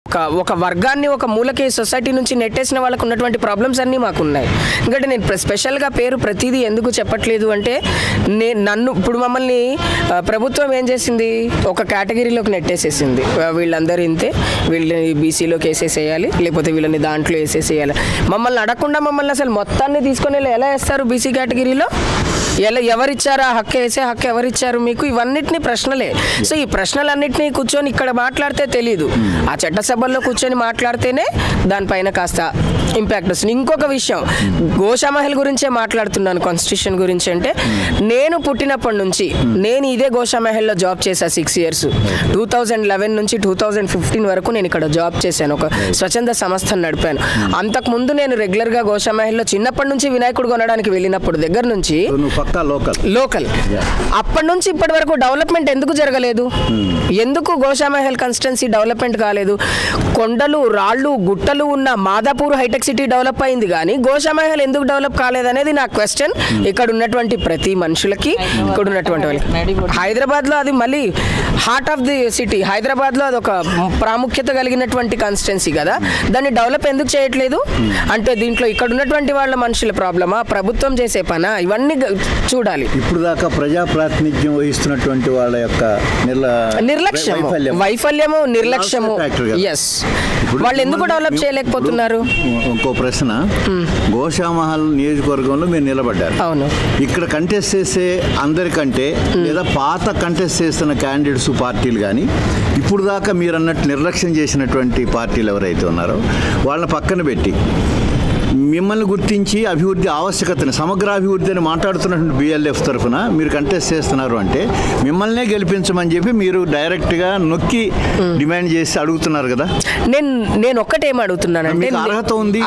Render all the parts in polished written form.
ఒక వర్గాన్ని ఒక మూలకి సొసైటీ నుంచి నెట్టేసిన వాళ్ళకు ఉన్నటువంటి ప్రాబ్లమ్స్ అన్నీ మాకు ఉన్నాయి. ఎందుకంటే నేను స్పెషల్గా పేరు ప్రతిదీ ఎందుకు చెప్పట్లేదు అంటే నన్ను ఇప్పుడు మమ్మల్ని ప్రభుత్వం ఏం చేసింది, ఒక కేటగిరీలోకి నెట్టేసేసింది. వీళ్ళందరూ ఇంతే, వీళ్ళని బీసీలోకి వేసేసేయాలి, లేకపోతే వీళ్ళని దాంట్లో వేసేసేయాలి. మమ్మల్ని అడగకుండా మమ్మల్ని అసలు మొత్తాన్ని తీసుకొని ఎలా వేస్తారు బీసీ కేటగిరీలో? ఎవరిచ్చారు ఆ హక్కు, వేసే హక్కు ఎవరిచ్చారు మీకు? ఇవన్నిటినీ ప్రశ్నలే. సో ఈ ప్రశ్నలన్నింటినీ కూర్చొని ఇక్కడ మాట్లాడితే తెలీదు, ఆ చట్టసభల్లో కూర్చొని మాట్లాడితేనే దానిపైన కాస్త ఇంపాక్ట్ వస్తుంది. ఇంకొక విషయం, గోషామహల్ గురించే మాట్లాడుతున్నాను, కాన్స్టిట్యూషన్ గురించి. అంటే నేను పుట్టినప్పటి నుంచి నేను ఇదే గోషామహల్లో జాబ్ చేశాను 6 years. 2011 నుంచి 2015 వరకు నేను ఇక్కడ జాబ్ చేశాను, ఒక స్వచ్ఛంద సంస్థను నడిపాను. అంతకుముందు నేను రెగ్యులర్గా గోషామహల్లో చిన్నప్పటి నుంచి వినాయకుడు కొనడానికి వెళ్ళినప్పుడు దగ్గర నుంచి లోకల్ అప్పటి నుంచి ఇప్పటి వరకు డెవలప్మెంట్ ఎందుకు జరగలేదు? ఎందుకు గోషామహల్ కాన్స్టిట్యున్సీ డెవలప్మెంట్ కాలేదు? కొండలు, రాళ్ళు, గుట్టలు ఉన్న మాదాపూర్ హైటెక్ సిటీ డెవలప్ అయింది, కానీ గోషామహల్ ఎందుకు డెవలప్ కాలేదనేది నా క్వశ్చన్. ఇక్కడ ఉన్నటువంటి ప్రతి మనుషులకి, ఇక్కడ ఉన్నటువంటి వాళ్ళకి. హైదరాబాద్లో అది మళ్ళీ హార్ట్ ఆఫ్ ది సిటీ, హైదరాబాద్లో అది ఒక ప్రాముఖ్యత కలిగినటువంటి కాన్స్టిట్యున్సీ కదా, దాన్ని డెవలప్ ఎందుకు చేయట్లేదు? అంటే దీంట్లో ఇక్కడ ఉన్నటువంటి వాళ్ళ మనుషుల ప్రాబ్లమా, ప్రభుత్వం చేసే పనా? ఇవన్నీ చూడాలి. ఇప్పుడు దాకా ప్రజా ప్రాతినిధ్యం వహిస్తున్నటువంటి వాళ్ళ యొక్క వైఫల్యము, నిర్లక్ష్యము. ఎస్, వాళ్ళు ఎందుకు డెవలప్ చేయలేకపోతున్నారు? ఇంకో ప్రశ్న, గోషామహల్ నియోజకవర్గంలో మీరు నిలబడ్డారు. అవును. ఇక్కడ కంటెస్ట్ చేసే అందరికంటే లేదా పాత కంటెస్ట్ చేస్తున్న క్యాండిడేట్స్ పార్టీలు కానీ ఇప్పుడు దాకా మీరు అన్నట్టు నిర్లక్ష్యం చేసినటువంటి పార్టీలు ఎవరైతే ఉన్నారో వాళ్ళని పక్కన పెట్టి మిమ్మల్ని గుర్తించి అభివృద్ధి ఆవశ్యకతని, సమగ్ర అభివృద్ధి అని మాట్లాడుతున్నటువంటి బిఎల్ఎఫ్ తరఫున మీరు కంటెస్ట్ చేస్తున్నారు అంటే మిమ్మల్నే గెలిపించమని చెప్పి మీరు డైరెక్ట్గా నొక్కి డిమాండ్ చేసి అడుగుతున్నారు కదా. నేను ఒక్కటేం అడుగుతున్నానంటే, అర్హత ఉంది.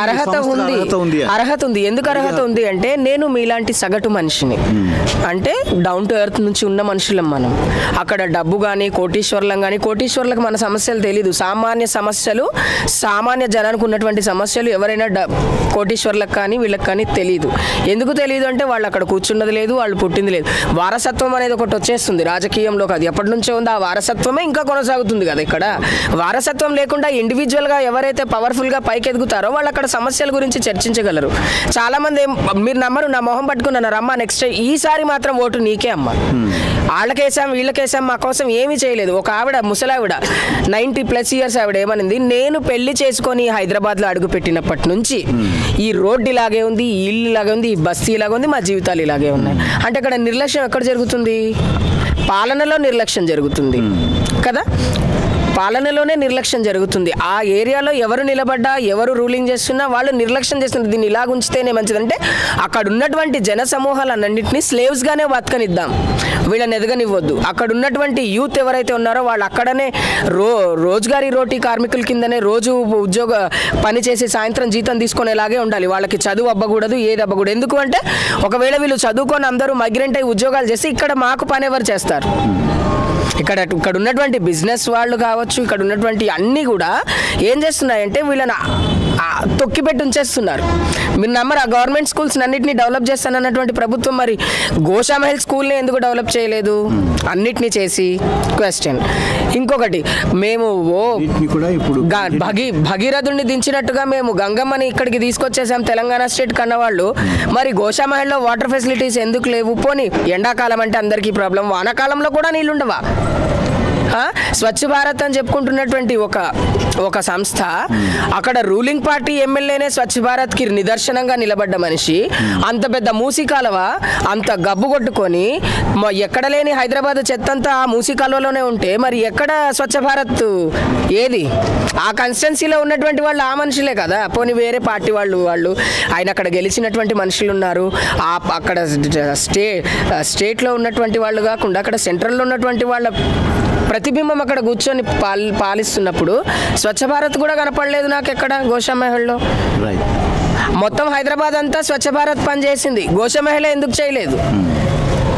ఎందుకు అర్హత ఉంది అంటే, నేను మీలాంటి సగటు మనిషిని, అంటే డౌన్ టు ఎర్త్ నుంచి ఉన్న మనుషులం మనం. అక్కడ డబ్బు కానీ కోటీశ్వర్లం కానీ, కోటీశ్వర్లకు మన సమస్యలు తెలీదు. సామాన్య సమస్యలు, సామాన్య జనానికి ఉన్నటువంటి సమస్యలు ఎవరైనా కోటీశ్వర్లకు కానీ వీళ్ళకి కానీ తెలియదు. ఎందుకు తెలియదు అంటే వాళ్ళు అక్కడ కూర్చున్నది లేదు, వాళ్ళు పుట్టింది లేదు. వారసత్వం అనేది ఒకటి వచ్చేస్తుంది రాజకీయంలో, అది ఎప్పటి నుంచో ఉంది. ఆ వారసత్వమే ఇంకా కొనసాగుతుంది కదా. ఇక్కడ వారసత్వం లేకుండా ఇండివిజువల్గా ఎవరైతే పవర్ఫుల్గా పైకి ఎదుగుతారో వాళ్ళు అక్కడ సమస్యల గురించి చర్చించగలరు. చాలామంది మీరు నమ్మరు, నా మొహం పట్టుకున్నారు, అమ్మ నెక్స్ట్ ఈసారి మాత్రం ఓటు నీకే అమ్మ, వాళ్ళకేసాం వీళ్ళకేసాం మా కోసం ఏమీ చేయలేదు. ఒక ఆవిడ, ముసలావిడ 90+ years ఆవిడ ఏమనింది, నేను పెళ్లి చేసుకొని హైదరాబాద్లో అడుగు పెట్టినప్పటి నుంచి ఈ రోడ్డు ఇలాగే ఉంది, ఈ ఇల్లు ఇలాగే ఉంది, ఈ బస్తీ ఇలాగే ఉంది, మా జీవితాలు ఇలాగే ఉన్నాయి. అంటే ఇక్కడ నిర్లక్ష్యం ఎక్కడ జరుగుతుంది? పాలనలో నిర్లక్ష్యం జరుగుతుంది కదా. పాలనలోనే నిర్లక్ష్యం జరుగుతుంది. ఆ ఏరియాలో ఎవరు నిలబడ్డా, ఎవరు రూలింగ్ చేస్తున్నా వాళ్ళు నిర్లక్ష్యం చేస్తున్నారు. దీన్ని ఇలాగ ఉంచితేనే మంచిదంటే అక్కడ ఉన్నటువంటి జన సమూహాలన్నింటినీ స్లేవ్స్గానే బతకనిద్దాం, వీళ్ళని ఎదగనివ్వద్దు. అక్కడ ఉన్నటువంటి యూత్ ఎవరైతే ఉన్నారో వాళ్ళు అక్కడనే రోజుగారీ రోటీ కార్మికుల కిందనే రోజు ఉద్యోగ పని చేసి సాయంత్రం జీతం తీసుకునేలాగే ఉండాలి. వాళ్ళకి చదువు అవ్వకూడదు, ఏది అవ్వకూడదు. ఎందుకు అంటే ఒకవేళ వీళ్ళు చదువుకొని అందరూ మైగ్రెంట్ అయ్యి ఉద్యోగాలు చేసి ఇక్కడ మాకు పని ఎవరు చేస్తారు? ఇక్కడ ఉన్నటువంటి బిజినెస్ వాళ్ళు కావచ్చు, ఇక్కడ ఉన్నటువంటి అన్నీ కూడా ఏం చేస్తున్నాయంటే వీళ్ళని తొక్కిపెట్టి ఉంచేస్తున్నారు. మీరు నమ్మరు, ఆ గవర్నమెంట్ స్కూల్స్ అన్నింటినీ డెవలప్ చేస్తానన్నటువంటి ప్రభుత్వం మరి గోషామహల్ స్కూల్ని ఎందుకు డెవలప్ చేయలేదు? అన్నిటినీ చేసి క్వశ్చన్. ఇంకొకటి, మేము భగీరథుడిని దించినట్టుగా మేము గంగమ్మని ఇక్కడికి తీసుకొచ్చేసాం తెలంగాణ స్టేట్ కన్నవాళ్ళు, మరి గోషామహల్లో వాటర్ ఫెసిలిటీస్ ఎందుకు లేవు? పోనీ ఎండాకాలం అంటే అందరికీ ప్రాబ్లం, వానాకాలంలో కూడా నీళ్ళుండవా? స్వచ్ఛ భారత్ అని చెప్పుకుంటున్నటువంటి ఒక సంస్థ, అక్కడ రూలింగ్ పార్టీ ఎమ్మెల్యేనే స్వచ్ఛ భారత్కి నిదర్శనంగా నిలబడ్డ మనిషి, అంత పెద్ద మూసీకాలువ అంత గబ్బు కొట్టుకొని ఎక్కడ లేని హైదరాబాద్ చెత్తంతా ఆ మూసీకాలువలోనే ఉంటే మరి ఎక్కడ స్వచ్ఛ భారత్ ఏది? ఆ కాన్స్టిట్యున్సీలో ఉన్నటువంటి వాళ్ళు ఆ మనుషులే కదా. పోనీ వేరే పార్టీ వాళ్ళు ఆయన అక్కడ గెలిచినటువంటి మనుషులు ఉన్నారు. అక్కడ స్టేట్లో ఉన్నటువంటి వాళ్ళు కాకుండా అక్కడ సెంట్రల్లో ఉన్నటువంటి వాళ్ళ ప్రతిబింబం అక్కడ కూర్చొని పాలిస్తున్నప్పుడు స్వచ్ఛ భారత్ కూడా కనపడలేదు నాకు ఎక్కడ గోషామహల్లో. మొత్తం హైదరాబాద్ అంతా స్వచ్ఛ భారత్ పనిచేసింది, గోషామహల్ ఎందుకు చేయలేదు?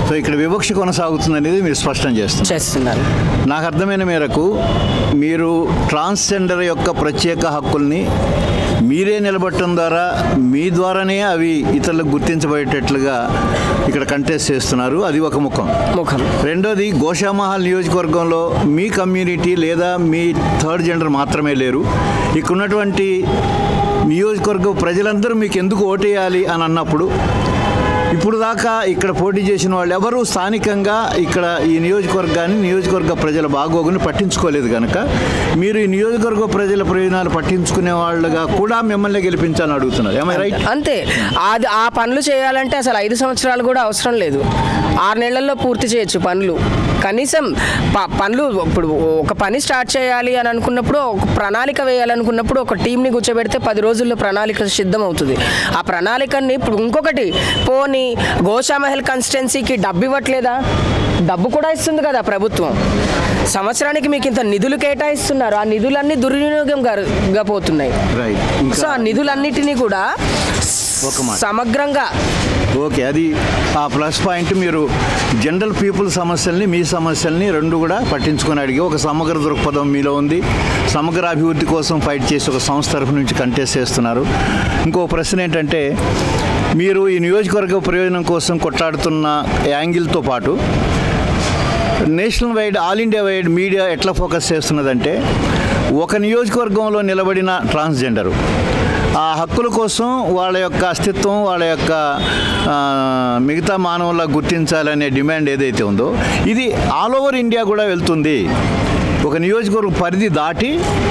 సో ఇక్కడ వివక్ష కొనసాగుతుంది అనేది మీరు స్పష్టం చేస్తున్నారు. నాకు అర్థమైన మేరకు మీరు ట్రాన్స్జెండర్ యొక్క ప్రత్యేక హక్కుల్ని మీరే నిలబట్టడం ద్వారా మీ ద్వారానే అవి ఇతరులకు గుర్తించబడేటట్లుగా ఇక్కడ కంటెస్ట్ చేస్తున్నారు. అది ఒక ముఖం. రెండోది గోషామహల్ నియోజకవర్గంలో మీ కమ్యూనిటీ లేదా మీ థర్డ్ జెండర్ మాత్రమే లేరు. ఇక్కడ ఉన్నటువంటి నియోజకవర్గ ప్రజలందరూ మీకు ఎందుకు ఓటేయాలి అని అన్నప్పుడు ఇప్పుడు దాకా ఇక్కడ పోటీ చేసిన వాళ్ళు ఎవరు స్థానికంగా ఇక్కడ ఈ నియోజకవర్గ ప్రజల బాగోగుని పట్టించుకోలేదు కనుక మీరు ఈ నియోజకవర్గ ప్రజల ప్రయోజనాలు పట్టించుకునే వాళ్ళుగా కూడా మిమ్మల్ని గెలిపించాలని అడుగుతున్నారు. ఏమై రైట్? అంతే. అది ఆ పనులు చేయాలంటే అసలు 5 సంవత్సరాలు కూడా అవసరం లేదు. 6 నెలల్లో పూర్తి చేయొచ్చు పనులు. కనీసం పనులు ఇప్పుడు ఒక పని స్టార్ట్ చేయాలి అని అనుకున్నప్పుడు, ఒక ప్రణాళిక వేయాలనుకున్నప్పుడు ఒక టీంని కూర్చోబెడితే 10 రోజుల్లో ప్రణాళిక సిద్ధం అవుతుంది. ఆ ప్రణాళికని ఇప్పుడు ఇంకొకటి పోనీ గోషామహల్ కాన్స్టిట్యున్సీకి డబ్బు ఇవ్వట్లేదా? డబ్బు కూడా ఇస్తుంది కదా ప్రభుత్వం. సంవత్సరానికి మీకు ఇంత నిధులు కేటాయిస్తున్నారు. ఆ నిధులన్నీ దుర్వినియోగంగా పోతున్నాయి. సో ఆ నిధులన్నిటినీ కూడా సమగ్రంగా ఓకే, అది ఆ ప్లస్ పాయింట్. మీరు జనరల్ పీపుల్ సమస్యల్ని, మీ సమస్యల్ని రెండు కూడా పట్టించుకొని అడిగి ఒక సమగ్ర దృక్పథం మీలో ఉంది. సమగ్ర అభివృద్ధి కోసం ఫైట్ చేసి ఒక సంస్థ తరఫు నుంచి కంటెస్ట్ చేస్తున్నారు. ఇంకో ప్రశ్న ఏంటంటే, మీరు ఈ నియోజకవర్గ ప్రయోజనం కోసం కొట్లాడుతున్న యాంగిల్తో పాటు national wide, all India wide media ఎట్లా ఫోకస్ చేస్తున్నదంటే, ఒక నియోజకవర్గంలో నిలబడిన ట్రాన్స్జెండరు ఆ హక్కుల కోసం వాళ్ళ యొక్క అస్తిత్వం, వాళ్ళ యొక్క మిగతా మానవులా గుర్తించాలనే డిమాండ్ ఏదైతే ఉందో ఇది ఆల్ ఓవర్ ఇండియా కూడా వెళ్తుంది. ఒక నియోజకవర్గ పరిధి దాటి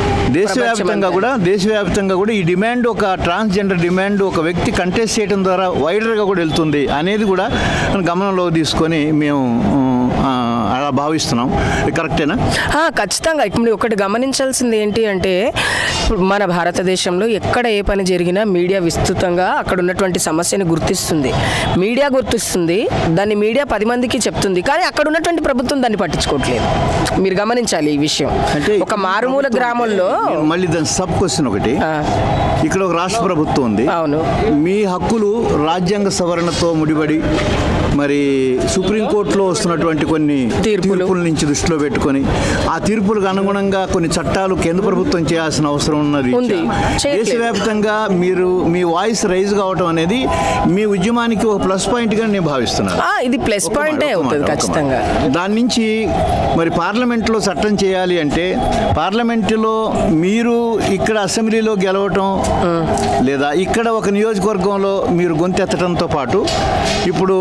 దేశవ్యాప్తంగా కూడా ఈ డిమాండ్, ఒక ట్రాన్స్జెండర్ డిమాండ్ ఒక వ్యక్తి కంటెస్ట్ చేయడం ద్వారా వైడర్గా కూడా వెళ్తుంది అనేది కూడా గమనంలో తీసుకొని మేము అలా భావిస్తున్నాం. కరెక్టేనా? ఖచ్చితంగా. ఇప్పుడు ఒకటి గమనించాల్సింది ఏంటి అంటే, మన భారతదేశంలో ఎక్కడ ఏ పని జరిగినా మీడియా విస్తృతంగా అక్కడ ఉన్నటువంటి సమస్యని గుర్తిస్తుంది. మీడియా గుర్తిస్తుంది, దాన్ని మీడియా 10 మందికి చెప్తుంది. కానీ అక్కడ ఉన్నటువంటి ప్రభుత్వం దాన్ని పట్టించుకోవట్లేదు. మీరు గమనించాలి ఈ విషయం. అంటే ఒక మారుమూల గ్రామంలో మళ్ళీ దాని సబ్ క్వశ్చన్ ఒకటి, ఇక్కడ ఒక రాష్ట్ర ప్రభుత్వం ఉంది. అవును, మీ హక్కులు రాజ్యాంగ సవరణతో ముడిపడి మరి సుప్రీంకోర్టులో వస్తున్నటువంటి కొన్ని తీర్పుల నుంచి దృష్టిలో పెట్టుకొని ఆ తీర్పులకు అనుగుణంగా కొన్ని చట్టాలు కేంద్ర ప్రభుత్వం చేయాల్సిన అవసరం ఉన్నది. దేశవ్యాప్తంగా మీరు మీ వాయిస్ రైజ్ కావటం అనేది మీ ఉద్యమానికి ఒక ప్లస్ పాయింట్ గా నేను భావిస్తున్నాను. ఇది ప్లస్ పాయింటే అవుతుంది ఖచ్చితంగా. దాని నుంచి మరి పార్లమెంట్లో చట్టం చేయాలి అంటే, పార్లమెంటులో మీరు ఇక్కడ అసెంబ్లీలో గెలవటం లేదా ఇక్కడ ఒక నియోజకవర్గంలో మీరు గొంతెత్తడంతో పాటు ఇప్పుడు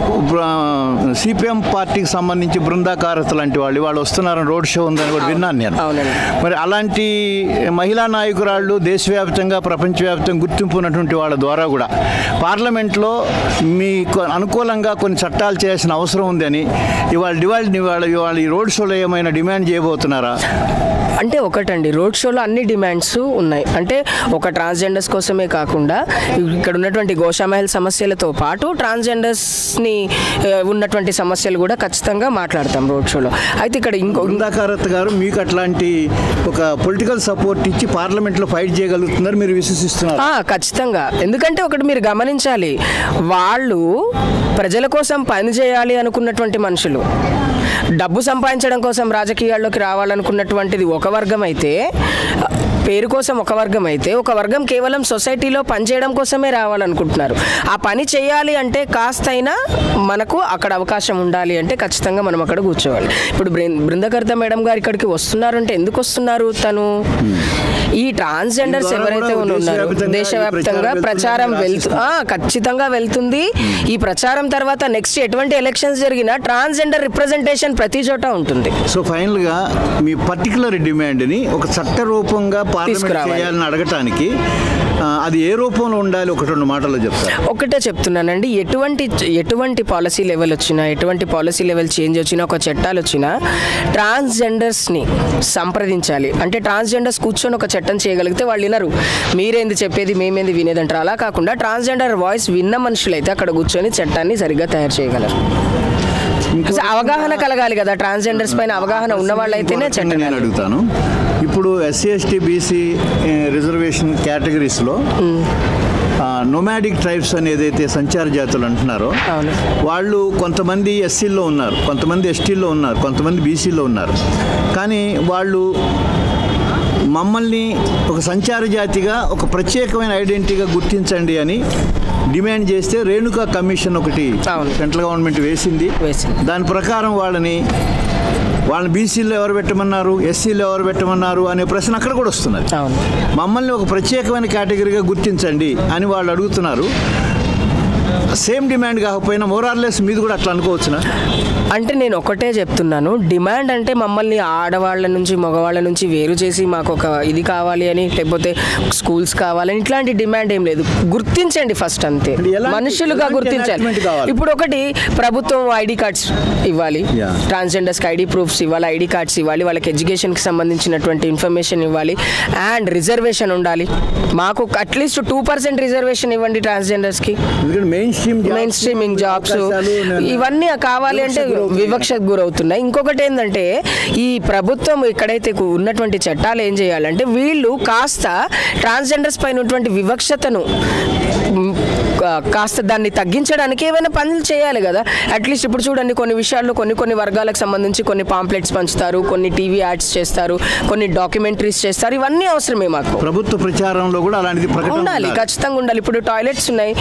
సిపిఎం పార్టీకి సంబంధించి బృందాకారత లాంటి వాళ్ళు వస్తున్నారని రోడ్ షో ఉందని కూడా విన్నాను నేను. మరి అలాంటి మహిళా నాయకురాళ్ళు దేశవ్యాప్తంగా, ప్రపంచవ్యాప్తంగా గుర్తింపు ఉన్నటువంటి వాళ్ళ ద్వారా కూడా పార్లమెంట్లో మీకు అనుకూలంగా కొన్ని చట్టాలు చేయాల్సిన అవసరం ఉందని ఇవాళ ఈ రోడ్ షోలో ఏమైనా డిమాండ్ చేయబోతున్నారా? అంటే ఒకటండి, రోడ్ షోలో అన్ని డిమాండ్స్ ఉన్నాయి. అంటే ఒక ట్రాన్స్జెండర్స్ కోసమే కాకుండా ఇక్కడ ఉన్నటువంటి గోషామహల్ సమస్యలతో పాటు ట్రాన్స్జెండర్స్ని ఉన్నటువంటి సమస్యలు కూడా ఖచ్చితంగా మాట్లాడతాం రోడ్ షోలో. అయితే ఇక్కడ బృందాకారత్ గారు మీకు అట్లాంటి ఒక పొలిటికల్ సపోర్ట్ ఇచ్చి పార్లమెంట్లో ఫైట్ చేయగలుగుతున్నారు మీరు విశ్వసిస్తున్నారు? ఖచ్చితంగా. ఎందుకంటే ఒకటి మీరు గమనించాలి, వాళ్ళు ప్రజల కోసం పని చేయాలి అనుకున్నటువంటి మనుషులు, డబ్బు సంపాదించడం కోసం రాజకీయాల్లోకి రావాలనుకున్నటువంటిది ఒక వర్గం అయితే, పేరు కోసం ఒక వర్గం అయితే, ఒక వర్గం కేవలం సొసైటీలో పనిచేయడం కోసమే రావాలనుకుంటున్నారు. ఆ పని చేయాలి అంటే కాస్తైనా మనకు అక్కడ అవకాశం ఉండాలి అంటే ఖచ్చితంగా మనం అక్కడ కూర్చోవాలి. ఇప్పుడు బృందకర్త మేడం గారు ఇక్కడికి వస్తున్నారు అంటే ఎందుకు వస్తున్నారు? తను ఈ ట్రాన్స్జెండర్స్ ఎవరైతే ఉన్నారో దేశవ్యాప్తంగా ప్రచారం ఖచ్చితంగా వెళ్తుంది. ఈ ప్రచారం తర్వాత నెక్స్ట్ ఎటువంటి ఎలక్షన్స్ జరిగినా ట్రాన్స్జెండర్ రిప్రజెంటేషన్ ప్రతి చోట ఉంటుంది. సో ఫైనల్ గా మీ పర్టికులర్ డిమాండ్ ని ఒక చట్ట రూపంగా పార్లమెంట్ చేయాలని అడగటానికి అది ఏ రూపంలో ఉండాలి? 1-2 మాటల్లో చెప్తారు. ఒకటే చెప్తున్నానండి, ఎటువంటి పాలసీ లెవెల్ వచ్చినా, ఎటువంటి పాలసీ లెవెల్ చేంజ్ వచ్చినా, ఒక చట్టాలు వచ్చినా ట్రాన్స్జెండర్స్ని సంప్రదించాలి. అంటే ట్రాన్స్జెండర్స్ కూర్చొని ఒక చట్టం చేయగలిగితే వాళ్ళు వినరు. మీరేంది చెప్పేది, మేమేంది వినేదంటారు. అలా కాకుండా ట్రాన్స్జెండర్ వాయిస్ విన్న మనుషులైతే అక్కడ కూర్చొని చట్టాన్ని సరిగ్గా తయారు చేయగలరు. అవగాహన కలగాలి కదా, ట్రాన్స్జెండర్స్ పైన అవగాహన ఉన్న వాళ్ళైతేనే చట్టం. నేను అడుగుతాను, ఇప్పుడు SC ST BC రిజర్వేషన్ కేటగిరీస్లో నొమాడిక్ ట్రైబ్స్ అని ఏదైతే సంచార జాతులు అంటున్నారో అవును. వాళ్ళు కొంతమంది ఎస్సీల్లో ఉన్నారు, కొంతమంది ఎస్టీల్లో ఉన్నారు, కొంతమంది బీసీలో ఉన్నారు. కానీ వాళ్ళు మమ్మల్ని ఒక సంచార జాతిగా ఒక ప్రత్యేకమైన ఐడెంటిటీగా గుర్తించండి అని డిమాండ్ చేస్తే రేణుకా కమిషన్ ఒకటి సెంట్రల్ గవర్నమెంట్ వేసింది. దాని ప్రకారం వాళ్ళని బీసీలో ఎవరు పెట్టమన్నారు, ఎస్సీలో ఎవరు పెట్టమన్నారు అనే ప్రశ్న అక్కడ కూడా వస్తున్నది. మమ్మల్ని ఒక ప్రత్యేకమైన కేటగిరీగా గుర్తించండి అని వాళ్ళు అడుగుతున్నారు. సేమ్ డిమాండ్ కాకపోయినా మోరార్లెస్ మీది కూడా అట్లా అనుకోవచ్చునా? అంటే నేను ఒకటే చెప్తున్నాను, డిమాండ్ అంటే మమ్మల్ని ఆడవాళ్ళ నుంచి మగవాళ్ళ నుంచి వేరు చేసి మాకు ఒక ఇది కావాలి అని, లేకపోతే స్కూల్స్ కావాలని ఇట్లాంటి డిమాండ్ ఏం లేదు. గుర్తించండి ఫస్ట్, అంతే. మనుషులుగా గుర్తించాలి. ఇప్పుడు ఒకటి ప్రభుత్వం ఐడి కార్డ్స్ ఇవ్వాలి, ట్రాన్స్జెండర్స్కి ఐడి ప్రూఫ్స్ ఇవ్వాలి, ఐడి కార్డ్స్ ఇవ్వాలి, వాళ్ళకి ఎడ్యుకేషన్కి సంబంధించినటువంటి ఇన్ఫర్మేషన్ ఇవ్వాలి, అండ్ రిజర్వేషన్ ఉండాలి. మాకు అట్లీస్ట్ 2% రిజర్వేషన్ ఇవ్వండి ట్రాన్స్జెండర్స్కి. మెయిన్ స్ట్రీమింగ్ జాబ్స్ ఇవన్నీ కావాలి అంటే వివక్షకు గురవుతున్నాయి. ఇంకొకటి ఏంటంటే ఈ ప్రభుత్వం ఇక్కడైతే ఉన్నటువంటి చట్టాలు ఏం చేయాలంటే వీళ్ళు కాస్త ట్రాన్స్జెండర్స్ పైన ఉన్నటువంటి వివక్షతను కాస్త దాన్ని తగ్గించడానికి ఏమైనా పనులు చేయాలి కదా. అట్లీస్ట్ ఇప్పుడు చూడండి, కొన్ని విషయాల్లో కొన్ని వర్గాలకు సంబంధించి కొన్ని పాంప్లెట్స్ పంచుతారు, కొన్ని టీవీ యాడ్స్ చేస్తారు, కొన్ని డాక్యుమెంటరీస్ చేస్తారు. ఇవన్నీ అవసరమే మాకు. ప్రభుత్వ ప్రచారంలో కూడా అలాంటిది ఉండాలి, ఖచ్చితంగా ఉండాలి. ఇప్పుడు టాయిలెట్స్ ఉన్నాయి,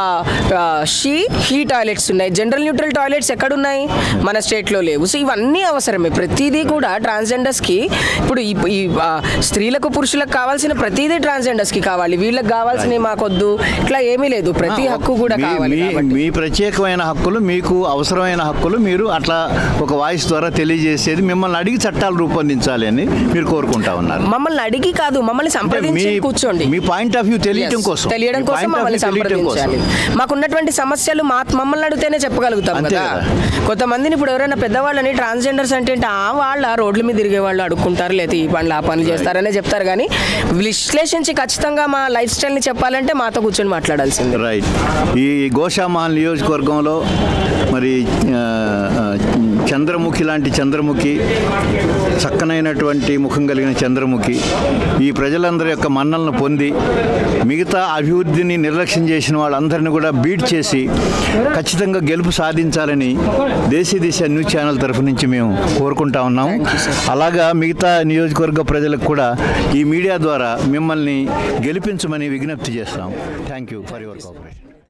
హీ టాయిలెట్స్ ఉన్నాయి, జనరల్ న్యూట్రల్ టాయిలెట్స్ ఎక్కడున్నాయి? మన స్టేట్లో లేవు. సో ఇవన్నీ అవసరమే. ప్రతిదీ కూడా ట్రాన్స్జెండర్స్కి, ఇప్పుడు ఈ స్త్రీలకు పురుషులకు కావాల్సిన ప్రతిదీ ట్రాన్స్జెండర్స్కి కావాలి, వీళ్ళకి కావాల్సినవి మాకొద్దు, ఇట్లా ఏమీ లేదు. ప్రతి హక్కు కూడా కావాలి. మీ ప్రత్యేకమైన హక్కులు, మీకు అవసరమైన హక్కులు మీరు అట్లా ఒక వాయిస్ ద్వారా తెలియజేసేది, మిమ్మల్ని అడిగి చట్టాలు రూపొందించాలి అని మీరు కోరుకుంటా ఉన్నారు. మమ్మల్ని అడిగి కాదు, మమ్మల్ని సంప్రదించి కూర్చోండి. మీ పాయింట్ ఆఫ్ వ్యూ తెలియడం కోసం మమ్మల్ని సంప్రదించాలి. మాకున్నటువంటి సమస్యలు మమ్మల్ని అడిగితేనే చెప్పగలుగుతాం కదా. కొంతమందిని ఇప్పుడు ఎవరైనా పెద్దవాళ్ళని ట్రాన్స్జెండర్స్ అంటే వాళ్ళ రోడ్ల మీద తిరిగే వాళ్ళు అడుక్కుంటారు, లేదా ఈ పనులు ఆ పనులు చేస్తారనే చెప్తారు. కానీ విశ్లేషించి ఖచ్చితంగా మా లైఫ్ స్టైల్ని చెప్పాలంటే మాతో కూర్చొని మాట్లాడాల్సింది. రైట్. ఈ గోషామహల్ నియోజకవర్గంలో మరి చంద్రముఖి లాంటి చంద్రముఖి, చక్కనైనటువంటి ముఖం కలిగిన చంద్రముఖి ఈ ప్రజలందరి యొక్క మన్నలను పొంది మిగతా అభివృద్ధిని నిర్లక్ష్యం చేసిన వాళ్ళందరినీ కూడా బీట్ చేసి ఖచ్చితంగా గెలుపు సాధించాలని దేశీ దిశ న్యూస్ ఛానల్ తరఫు నుంచి మేము కోరుకుంటా ఉన్నాము. అలాగా మిగతా నియోజకవర్గ ప్రజలకు కూడా ఈ మీడియా ద్వారా మిమ్మల్ని గెలిపించమని విజ్ఞప్తి చేస్తాం. Thank you for your cooperation.